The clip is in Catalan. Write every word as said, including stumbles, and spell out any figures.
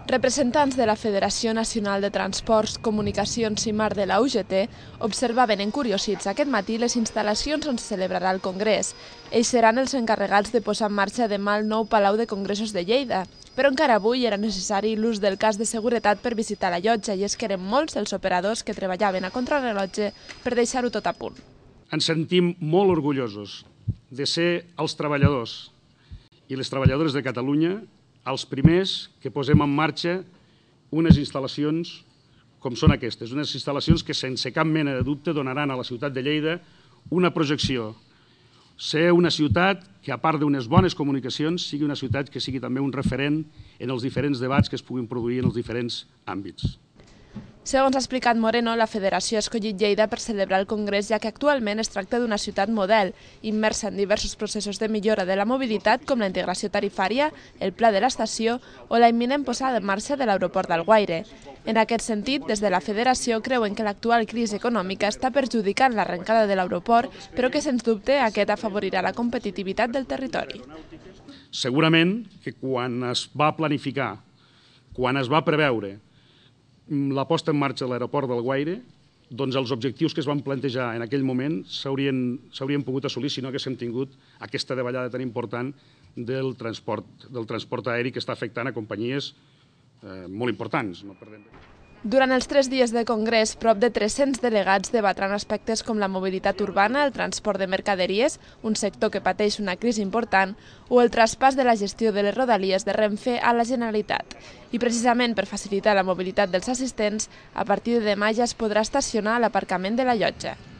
Representants de la Federació Nacional de Transports, Comunicacions i Mar de la U G T observaven encuriosits aquest matí les instal·lacions on se celebrarà el Congrés. Ells seran els encarregats de posar en marxa demà el nou Palau de Congressos de Lleida. Però encara avui era necessari l'ús del cas de seguretat per visitar la llotja i és que eren molts els operadors que treballaven a contrarrellotge per deixar-ho tot a punt. Ens sentim molt orgullosos de ser els treballadors i les treballadores de Catalunya els primers que posem en marxa unes instal·lacions com són aquestes, unes instal·lacions que sense cap mena de dubte donaran a la ciutat de Lleida una projecció. Ser una ciutat que, a part d'unes bones comunicacions, sigui una ciutat que sigui també un referent en els diferents debats que es puguin produir en els diferents àmbits. Segons ha explicat Moreno, la Federació ha escollit Lleida per celebrar el Congrés, ja que actualment es tracta d'una ciutat model, immersa en diversos processos de millora de la mobilitat, com la integració tarifària, el pla de l'estació o la imminent posada en marxa de l'aeroport d'Alguaire. En aquest sentit, des de la Federació creuen que l'actual crisi econòmica està perjudicant l'arrencada de l'aeroport, però que, sens dubte, aquest afavorirà la competitivitat del territori. Segurament que quan es va planificar, quan es va preveure la posta en marxa de l'aeroport d'Alguaire, doncs els objectius que es van plantejar en aquell moment s'haurien pogut assolir si no haguéssim tingut aquesta davallada tan important del transport, del transport aeri que està afectant a companyies eh, molt importants. No perdem. Durant els tres dies de congrés, prop de tres-cents delegats debatran aspectes com la mobilitat urbana, el transport de mercaderies, un sector que pateix una crisi important, o el traspàs de la gestió de les rodalies de Renfe a la Generalitat. I precisament per facilitar la mobilitat dels assistents, a partir de demà ja es podrà estacionar a l'aparcament de la llotja.